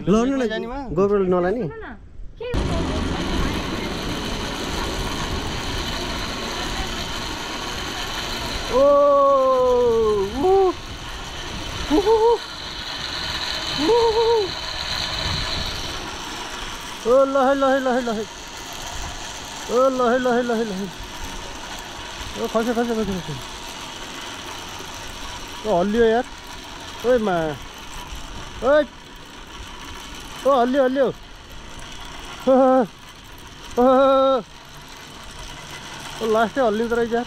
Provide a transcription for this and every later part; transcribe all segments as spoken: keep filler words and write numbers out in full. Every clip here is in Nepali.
लड्नु न गोब्रो नलानी ओ ओ लहे लहे लहे लहे ओ लहे लहे लहे लहे ओ खसे खसे खसे खसे ओ हल्लियो यार ओए मा ओए ओ हल्लियो हल्लियो ओ ओ लास्टै हल्लियो त रहेछ यार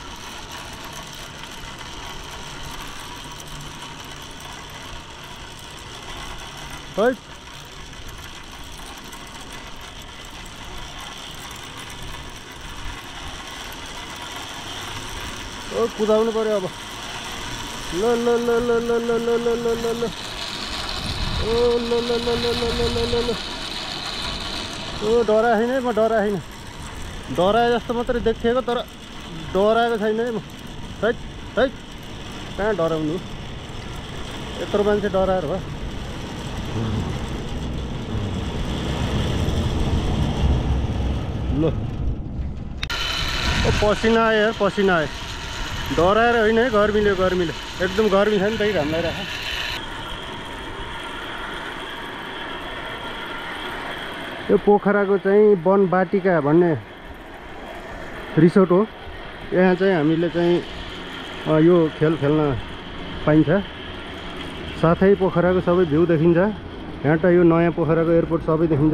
ओए ओ कुदाउनु पर्यो अब ल ल ल ल ल ल ल ल ल ल ल ओ ल ल ल ल ल ल ल ल ओ डराए छैन है म डराए छैन डराए जस्तो मात्रै देखिएको तर डराएको छैन है म है है कहाँ डराउनु यत्रो मान्छे डराएर भयो ल ओ पसिना आयो यार पसिना आयो डराएर होइन है गर्मीले गर्मीले एकदम गर्मी छ नि त्यही घाम लागिरहेको यो पोखराको चाहिँ वन बाटिका भन्ने रिसोर्ट हो यहाँ चाहिँ हामीले चाहिँ यो खेल खेल्न पाइन्छ साथै पोखराको सबै भ्यू देखिन्छ यहाँ त यो नयाँ पोखराको एयरपोर्ट सबै देखिन्छ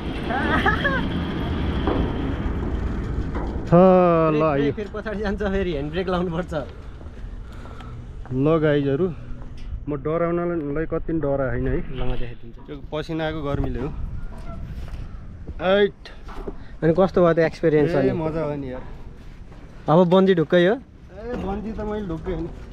ल आइयो फेरि पछाडि जान्छ फेरि ह्यान्ड ब्रेक लाउनु पर्छ ल गाइजहरु म डराउनलाई कति डरा हैन है ल म देखाइदिन्छु त्यो पसिनाको गर्मीले हो एट अनि कस्तो भयो त एक्सपिरियन्स अनि मजा भयो नि यार अब बन्दी ढुक्कै हो ए बन्दी त मैले ढुक्कै हैन